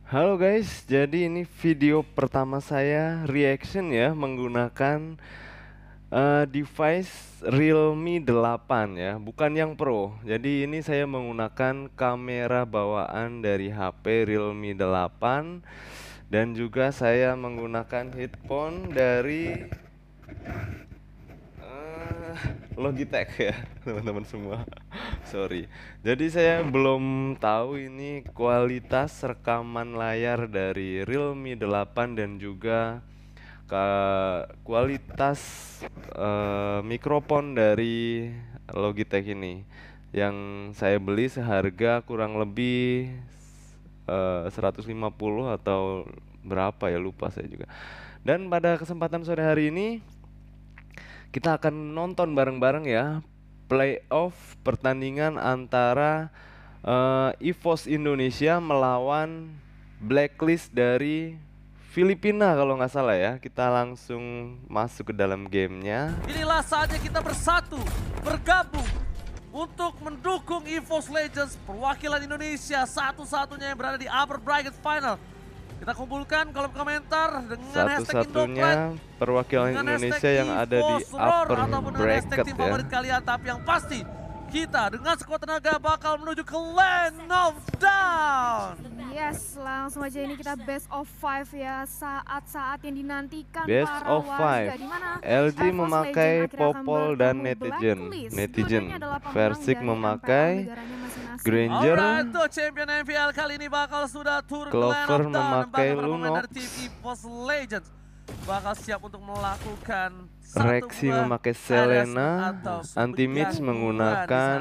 Halo guys, jadi ini video pertama saya reaction ya menggunakan device Realme 8 ya, bukan yang Pro. Jadi ini saya menggunakan kamera bawaan dari HP Realme 8 dan juga saya menggunakan headphone dari Logitech ya teman-teman semua. Sorry. Jadi saya belum tahu ini kualitas rekaman layar dari Realme 8 dan juga kualitas mikrofon dari Logitech ini yang saya beli seharga kurang lebih 150 atau berapa ya, lupa saya juga. Dan pada kesempatan sore hari ini kita akan nonton bareng-bareng ya playoff pertandingan antara EVOS Indonesia melawan Blacklist dari Filipina kalau nggak salah ya. Kita langsung masuk ke dalam gamenya. Inilah saatnya kita bersatu, bergabung untuk mendukung EVOS Legends, perwakilan Indonesia satu-satunya yang berada di upper bracket final. Kita kumpulkan kolom komentar dengan hashtag Satu-satunya perwakilan dengan Indonesia yang ada di upper ataupun dengan bracket hashtag tim ya. favorit kalian, tapi yang pasti kita dengan sekuat tenaga bakal menuju ke Land of Dawn. Yes, langsung aja ini kita best of 5 ya, saat-saat yang dinantikan Best para of warga 5. di mana LG EVOS memakai Legend akhirnya akan Popol dan bertemu Netizen. Blacklist. Keduanya adalah pemenang Versik dari memakai MPL negaranya masing-masing. Granger. Alright, tuh champion MPL kali ini bakal sudah turun ke Land Clover of Dawn, dan memakai bakal bermain Lunox. dari tim EVOS Legends bakal siap untuk melakukan Rexy memakai Selena, Anti-Mix menggunakan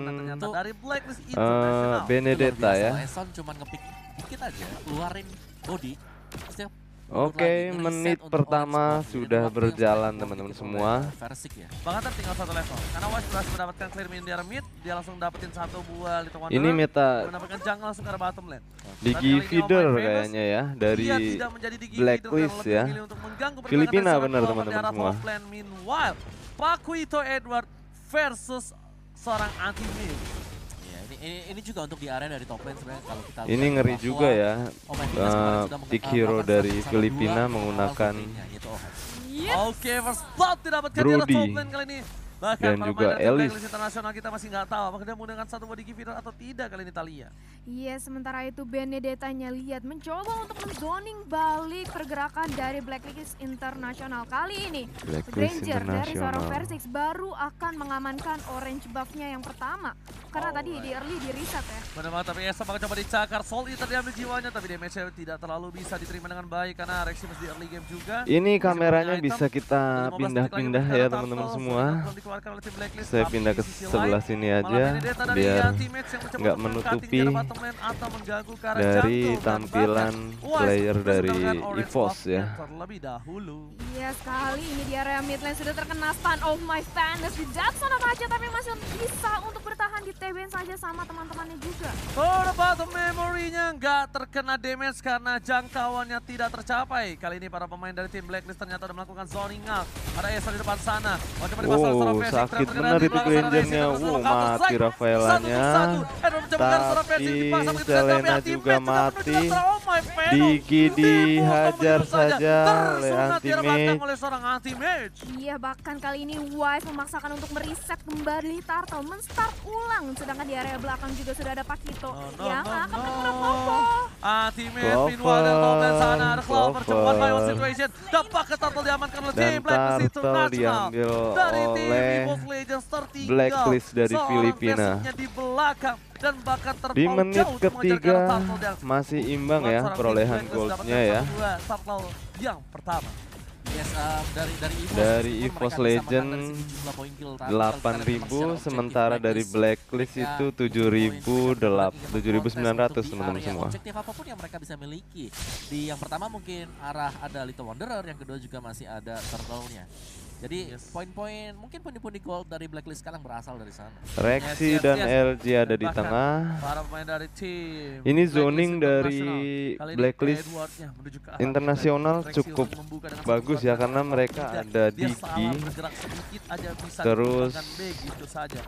Benedetta ya. Eson cuma ngepick dikit aja, keluarin body. Terus dia Oke, menit pertama sudah berjalan teman-teman semua. Versik ya. Bang Hunter tinggal satu level, karena Wise berhasil mendapatkan clear mid di arah mid, dia langsung dapetin satu buah Little Wanderer. Ini meta mendapatkan jungle langsung ke arah bottom lane. Digi Feeder kayaknya ya, dari Dia tidak menjadi Digi Blacklist Feeder, ya. memilih untuk mengganggu pergerakan Filipina dari benar seorang teman-teman di arah semua. top lane. Meanwhile, Pakuito Edward versus seorang anti-mid. Ya, ini juga untuk di area dari top lane sebenarnya kalau kita Ini lihat ngeri bahwa juga ya. Oh my goodness, kemarin sudah Pick hero bahkan dari sama Filipina dua menggunakan awal yaitu Ohan. Oke, first blood didapatkan di arah Brody. top lane kali ini. Bahkan Dan para juga pemain dari Elis. Blacklist internasional kita masih nggak tahu apakah dia menggunakan satu buah Digi Feeder atau tidak kali ini Talia. Iya, sementara itu Benedettanya lihat mencoba untuk menzoning balik pergerakan dari Blacklist Internasional kali ini. Blacklist Granger dari seorang Internasional. Versix baru akan mengamankan orange buff-nya yang pertama. Karena tadi di early di reset ya. Benar banget, tapi Esa bakal coba dicakar. Soul Eater diambil jiwanya, tapi damage-nya tidak terlalu bisa diterima dengan baik karena Rexy masih di early game juga. Ini Masih kameranya punya bisa item. kita 15 detik lagi pindah-pindah berjalan ya turtle. teman-teman Soul semua. Eater belum dikeluarkan oleh tim Blacklist, Saya tapi pindah di ke sisi sebelah lain, sini malah aja Benedetta dari biar anti-match yang mencoba nggak untuk menutupi cutting di arah bottom lane atau mengganggu ke arah dari jungle. Dan tampilan bahkan Wise player berhasil dari mendapatkan orange EVOS buff-nya ya. terlebih dahulu. Iya sekali, ini di area mid lane sudah terkena stun of my fantasy. Jackson apa aja tapi masih bisa untuk bertahan di TBN saja sama teman-temannya juga. Oh, bottom memory-nya nggak terkena damage karena jangkauannya tidak tercapai. Kali ini para pemain dari tim Blacklist ternyata sudah melakukan zoning out. Ada Esa di depan sana. Oh, coba dipasang seorang Versik, Sakit terkena benar di itu belakang sana Grangernya. Racing, terus Mati strike. Rafaelanya. Satu. Edward mencoba ke seorang Versik, Tapi dipasang begitu saja, Selena tapi juga Ultimate sudah mati. menuju ke oh my Venom. Digi Tipu, dihajar begitu saja. saja oleh Tersunat di arah belakang Anti-Mage. oleh seorang anti-mage. Iya, bahkan kali ini Wise memaksakan untuk mereset kembali Turtle, menstart ulang. Sedangkan di area belakang juga sudah ada Pakito yang akan terkena combo. Anti-mage, Clover, meanwhile dari top lane sana ada Clover, Clover. cepat by one situation. Dapat ke Turtle diamankan oleh Dan tim Blacklist Turtle International. diambil Dari tim oleh EVOS Legends tertinggal. Blacklist dari Seorang Filipina. Versiknya di belakang dan bahkan Di terpaut menit jauh untuk mengejar ke ketiga arah Turtle dan masih imbang ya seorang perolehan tim Blacklist goldnya dapatkan ya. satu buah Turtle yang pertama. Yes, dari EVOS, Dari meskipun EVOS mereka disamakan Legend dari segi jumlah poin kill, tapi 8.000 kalau kita lihat memang secara sementara objektif dari Blacklist mereka itu mempunyai 7.900 untuk di teman-teman area semua. objektif apapun yang mereka bisa miliki. Di yang pertama mungkin arah ada Little Wanderer, yang kedua juga masih ada Turtle-nya. Jadi poin-poin, mungkin pundi-pundi gold dari Blacklist sekarang berasal dari sana. Rexy Yes, dan yes. LG ada di Bahkan tengah. para pemain dari tim Ini Blacklist zoning dari International. Kali ini Blacklist Edwardnya menuju ke arah internasional Rexy cukup untuk membuka dengan bagus satu ya, buah karena dan mereka tidak. ada Dia Digi. salah bergerak sedikit aja bisa Terus dikembangkan begitu saja.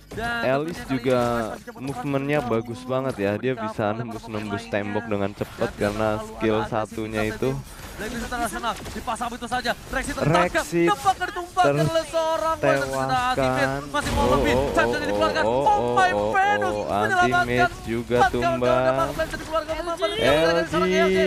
Dan Elis tentunya kali juga ini West masih coba movementnya untuk bagus banget ya. Dia bisa nembus tembok dengan cepat karena skill satunya itu. Blacklist International dipasang itu saja. Rexy Rexy tertangkap, ditumbangkan oleh seorang tertewaskan. masih mau lebih. Charger dikeluarkan. Oh my Venus menyelamatkan. Anti-match juga tumbang. LG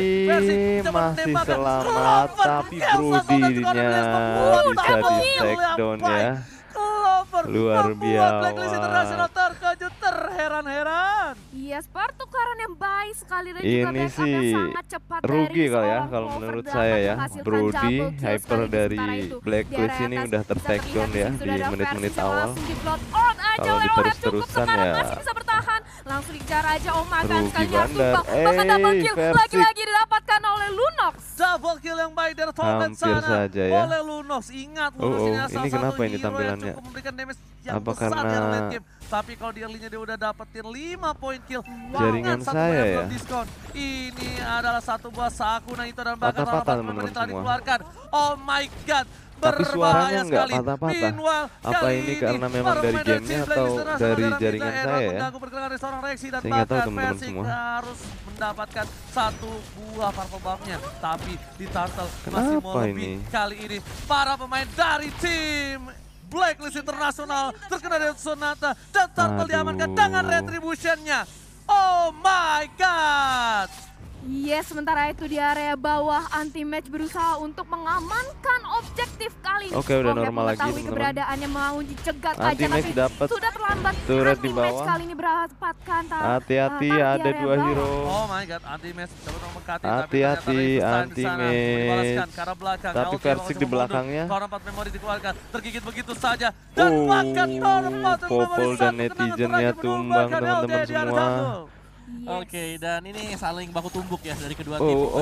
masih selamat, tapi Brody-nya bisa di take down ya. Luar Blacklist International biasa. terkejut, terheran-heran. Yes, pertukaran yang baik sekali dan juga Ini backupnya sih sangat cepat rugi dari kali ya seorang kalau Clover menurut dapat saya ya. menghasilkan Brody double kill hyper sekaligus. dari Sementara itu, Blacklist di ini area udah atas bisa ter-take down terlihat ya di sini di sudah ada menit-menit Versi yang awal. langsung di blood out aja Kalau oleh Oreb, cukup diterus-terusan sekarang ya masih bisa bertahan. Langsung dikejar aja, oh my god, rugi sekalinya bandar. tumbang. Bahkan double kill Versi lagi-lagi didapatkan oleh Lunox. Double kill yang baik dari Torment hampir sana saja ya. oleh Lunox. Ingat Oh, Lunox oh, ini ini salah kenapa satu ini hero tampilannya? yang cukup memberikan damage yang Apa besar di karena late game. Tapi kalau di early-nya dia udah dapetin 5 poin kill. jaringan Satu saya level ya? diskon. Ini adalah satu buah Sakuna itu dan bahkan Patah-patah, orang teman-teman telah semua. dikeluarkan. Oh my god. Tapi Berbahaya suaranya nggak sekali. patah-patah. Meanwhile, Apa kali ini karena memang para dari pemain gamenya tim atau Blacklist International dari dalam jaringan Midnight saya Era ya? mengganggu pergerakan dari seorang Rexy dan Saya nggak tahu, bahkan teman-teman Persik semua. harus mendapatkan satu buah purple buff-nya. Tapi di Turtle masih Kenapa mau lebih. ini? Kali ini para pemain dari tim Blacklist International terkena dari Sonata dan Turtle Aduh. diamankan dengan retribution-nya. Oh my god. Yes, sementara itu di area bawah anti-match berusaha untuk mengamankan objektif kali ini. Oke, udah Oreb normal lagi, mengetahui teman-teman. keberadaannya mau dicegat aja, Anti-match tapi dapat sudah terlambat. turret di Anti-match bawah. kali ini mendapatkan Hati-hati tarik di ada area 2 bawah. hero. Oh my god, anti-match coba dong mengkati. Hati-hati, anti-match. Tapi Persik di belakangnya. Orang 4 memori dikeluarkan, tergigit begitu saja. Dan bahkan Popol dan netizennya tumbang, teman-teman semua. Yes. Oke, dan ini saling baku tumbuk ya dari kedua tim.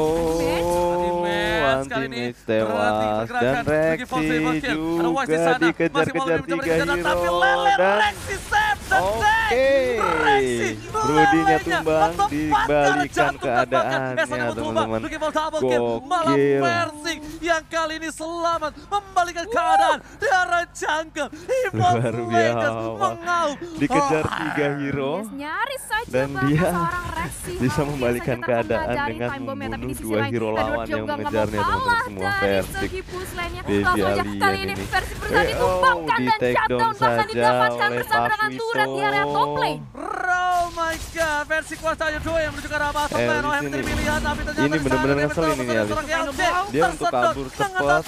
Anti-match tewas dan Rexy juga dikejar-kejar 3 hero dan oke, Brody-nya tumbang dibalikan keadaannya teman-teman. Gokil. Persik yang kali ini selamat membalikan keadaan di arah jungle. Luar biasa. Dikejar 3 hero Yes, nyaris saja dan bahkan dia seorang Rexy bisa hampir membalikan saja terkena keadaan dari dengan time bomb-nya. Tapi di membunuh sisi 2 lain, hero Edward lawan yang juga nggak mau mengejarnya teman-teman kalah semua. dari Persik segi push lane-nya. Baby Langsung aja alien kali ini ini. Persik berusaha ditumbangkan di dan take shutdown down bahkan saja didapatkan oleh bersama dengan turret di area top lane. Oh my god, versi kuasa Joe yang menunjukkan arah bottom lane. Oh, yang Elis pilihan tapi ternyata ini benar-benar ngeselin ini Elis. Dia untuk kabur cepat,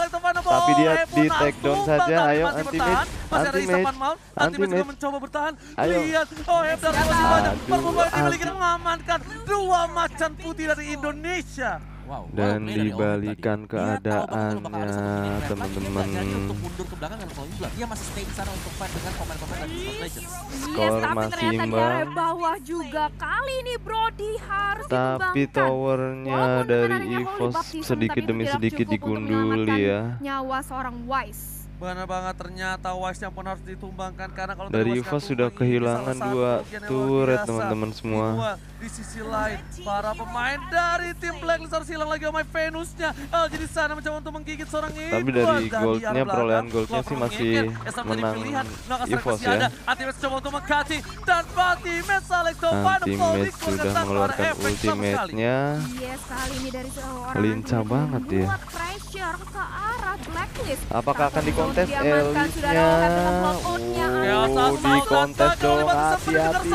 tapi dia di take down saja. Ayo anti-match, anti-match juga mencoba bertahan. Ayo. Lihat, oh Hebdar masih banyak. Aduh, Perempuan dimiliki mengamankan 2 macan putih dari Indonesia. Wow, Dan play dari Oreb dibalikan tadi. Dia tahu banget kalau bakal ada satu keadaannya, minute ref, tapi teman-teman. Dia nggak jadi untuk mundur ke belakang dan flowing blood. Dia masih stay di sana untuk fight dengan pemain-pemain dari League of Legends. Yes, Skor tapi masih ternyata di imbang. area bawah juga kali ini Brody harus Tapi ditumbangkan. towernya Walaupun dari dengan adanya Holy EVOS Baptism, sedikit tapi itu demi tidak sedikit cukup untuk digunduli menyelamatkan ya. nyawa seorang Wise. Benar banget, ternyata Wise yang pun harus ditumbangkan karena kalau Dari tadi Wise EVOS nggak sudah tumbang, ini kehilangan salah satu 2 kerugian yang luar turret biasa. teman-teman semua. Di sisi lain, para pemain dari tim Blacklist harus hilang lagi sama Venusnya. LG di sana mencoba untuk menggigit seorang itu. Tapi dari goldnya, perolehan goldnya sih masih menang EVOS ya. Anti-match coba untuk mengkati dan Anti-match Anti-match sudah mengeluarkan ultimate-nya. Yes, kali ini dari seorang Lincah banget dia. Buat pressure ke arah Blacklist. Apakah akan dikontes Diamankan, sudah ada Oreb dengan block-out-nya. Elite-nya? Di kontes dong, hati-hati.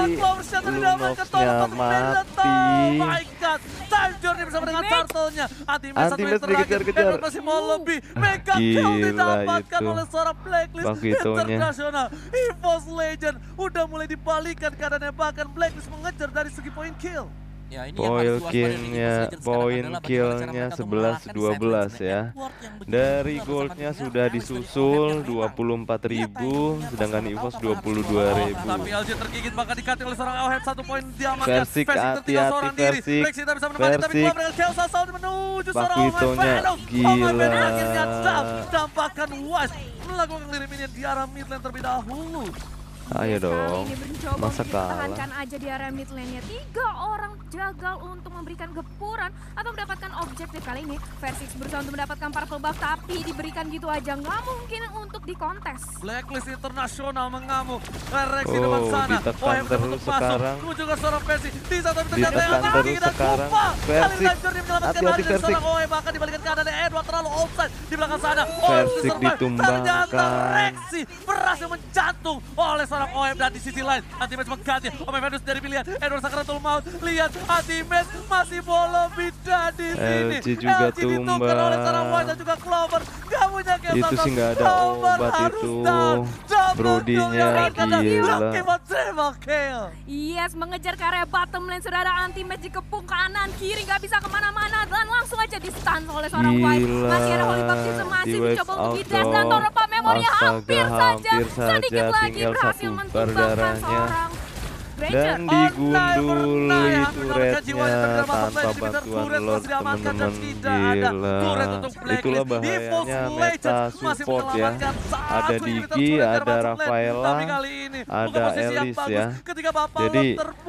Lunox-nya mati. Oh my god, Time Journey bersama dengan Turtle-nya. Anti-match dikejar-kejar. Edward masih mau lebih. Mega kill Gila didapatkan itu. oleh seorang Blacklist Bagitonya. Internasional. EVOS Legend udah mulai dibalikan keadaannya, bahkan Blacklist mengejar dari segi poin kill. Ya, ini yang Poin harus diwaspadai killnya, League of Legends sekarang poin adalah bagaimana cara killnya mereka untuk mengalahkan 11-12 Silence ya. Network yang begitu Dari besar goldnya bersama sudah dengan disusul Alex dari 24.000, sedangkan EVOS 22.000. Tapi LG tergigit bahkan dikati oleh seorang Awhead, 1 poin diamankan. Persik, tertinggal seorang hati-hati, diri. Persik. Persik tidak bisa menempati, tapi Persik. keluar dengan Chaos Assault menuju seorang Awhead. Bagitonya, gila. Akhirnya dampakkan Wise melakukan ngirim ini di arah mid lane terlebih dahulu. Ayo Yes, kali dong, ini mencoba masa untuk kalah? dipertahankan aja di area mid lane-nya. 3 orang jaga gagal untuk memberikan gepuran atau mendapatkan objektif. Kali ini Versix berusaha untuk mendapatkan purple buff, tapi diberikan gitu aja, nggak mungkin untuk dikontes. Blacklist Internasional mengamuk. Rex di depan sana. Ditekan terus sekarang. Masuk juga seorang Versi. Bisa tapi ternyata Ditekan yang terus sekarang. Versix, hati-hati Versix. OE bahkan dibalikan ke kanan. Edward terlalu offside di belakang sana. Versix ditumbangkan. Ternyata Rexy berhasil menjantung oleh seorang OE, dan di sisi lain Anti-Match mengganti. Ome Venus dari pilihan Edward Sakratul Maut. Lihat Anti-Match masih bolong bida di sini. LG juga ditukar oleh seorang White dan juga Clover. Gak punya game Itu sih nggak ada obat itu. Brodinya gila. Yes, mengejar ke area bottom lane, sudah ada Anti-Match dikepung kanan kiri, nggak bisa kemana-mana dan langsung aja di stun oleh seorang White. Masih ada Holy Baptism, masih mencoba untuk di-dash dan Torapa memorinya hampir saja sedikit lagi berhasil mentumbangkan seorang Ranger. Dan digundul itu rednya tanpa bantuan Lord, teman-teman. Gila, itulah bahayanya meta support ya. Ada Digi, ada Rafaela, ada Elis ya. Jadi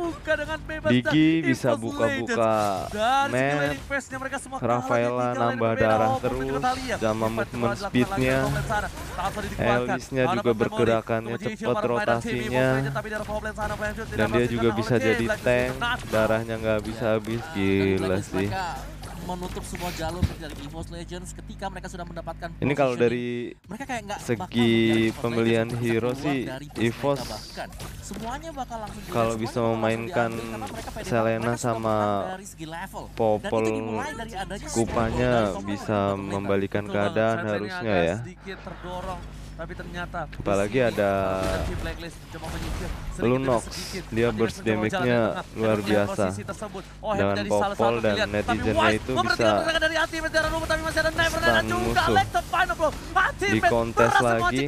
Digi bisa buka-buka map, Rafaela nambah darah terus sama movement speednya, Elisnya juga bergerakannya cepat, rotasinya, dan dia juga bisa jadi tank, darahnya nggak bisa habis. Gila sih. Menutup semua jalur dari EVOS Legends ketika mereka sudah mendapatkan ini kalau dari segi pemilihan hero sih EVOS kalau bisa memainkan Selena sama Popol Kupanya bisa membalikan keadaan harusnya ya. Tapi ternyata apalagi ada Lunox, dia burst damage-nya luar biasa. Dengan Popol dan netizennya itu bisa stun musuh. Di kontes lagi.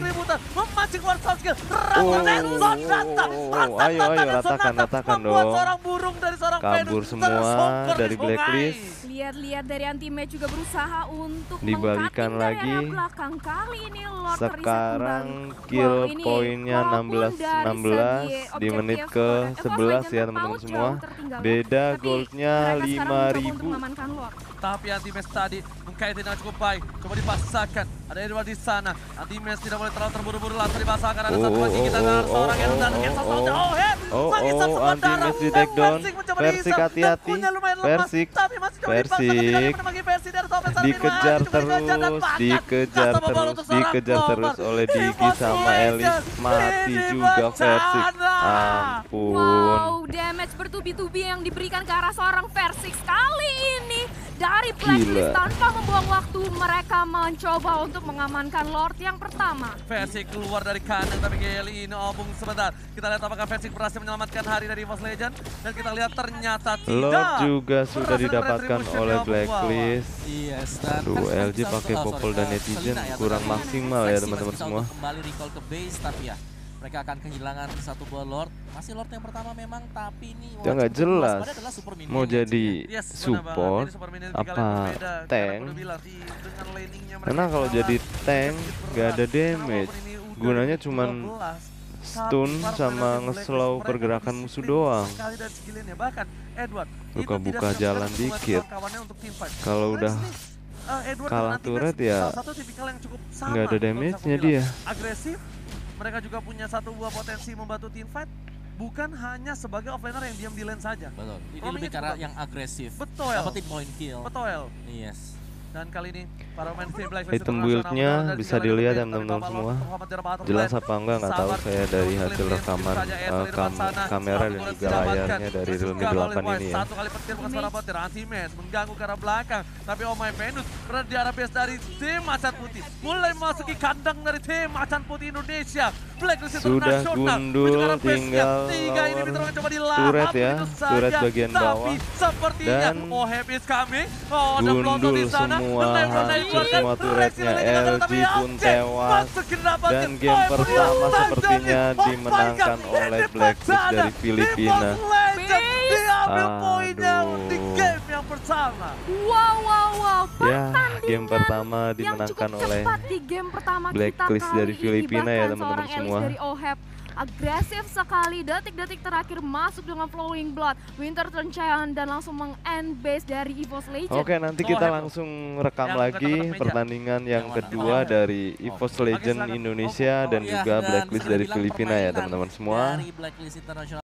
Ayo ratakan dong. Kabur semua dari Blacklist. Lihat-lihat dari Anti-Match juga berusaha untuk dibalikan lagi. Belakang. Kali ini Lord sekarang kill poinnya 16 di menit ke 11 ya teman-teman semua. Beda goldnya 5.000. Tapi Anti-Match tadi mengkaitkan dengan cukup baik. Coba dipaksakan. Ada Edward di sana. Anti-Match tidak boleh terlalu terburu-buru, langsung dipaksakan. Ada satu lagi kita dengar seorang yang dan Anti-Match di take down. Versix hati-hati. Versix dikejar terus oleh Digi sama Elis. Mati juga Versix. Ampun. Wow, damage bertubi-tubi yang diberikan ke arah seorang Versix kali ini. Dari Blacklist tanpa membuang waktu, mereka mencoba untuk mengamankan Lord yang pertama. Versix keluar dari kandang, tapi kali ini obung sebentar. Kita lihat apakah Versix berhasil menyelamatkan hari dari EVOS Legend. Dan kita lihat ternyata tidak. Lord juga sudah didapatkan oleh Blacklist. Aduh, LG pakai Popol dan netizen kurang maksimal ya teman-teman semua. Kembali recall ke base, tapi ya mereka akan kehilangan satu buah Lord. Masih Lord yang pertama memang, tapi ini ya nggak jelas mau jadi support apa tank. Karena kalau jadi tank nggak ada damage, gunanya cuman stun sama nge-slow pergerakan musuh doang. Buka-buka jalan dikit. Kalau udah kalah turret ya nggak ada damage-nya dia. Agresif. Mereka juga punya satu buah potensi membantu teamfight, bukan hanya sebagai offlaner yang diam di lane saja. Betul. Ini lebih cara yang agresif. Betul. Dapetin point kill. Betul. Yes. Dan kali ini para pemain tim Black item build-nya bisa dilihat ya teman-teman semua. Jelas apa enggak nggak tahu saya dari hasil rekaman kamera dan juga layarnya dari Realme 8 ini ya. Satu kali petir bukan suara petir. Anti-Match mengganggu ke arah belakang, tapi Oh My Venus berada di arah base dari tim Macan Putih. Mulai memasuki kandang dari tim Macan Putih Indonesia. Blacklist sudah gundul, tinggal turret ya, turret bagian bawah. Dan gundul semua turretnya. LG pun tewas. Dan game pertama sepertinya dimenangkan oleh Blacklist dari Filipina. Wow. Ya, game pertama dimenangkan oleh Blacklist dari Filipina ya teman-teman semua. agresif sekali. Detik-detik terakhir masuk dengan Flowing Blood, Winter Turn Giant dan langsung meng-end base dari EVOS Legends. Oke, nanti kita langsung rekam lagi pertandingan yang kedua dari EVOS Legends Indonesia dan juga Blacklist dari Filipina ya teman-teman semua. Dari Blacklist International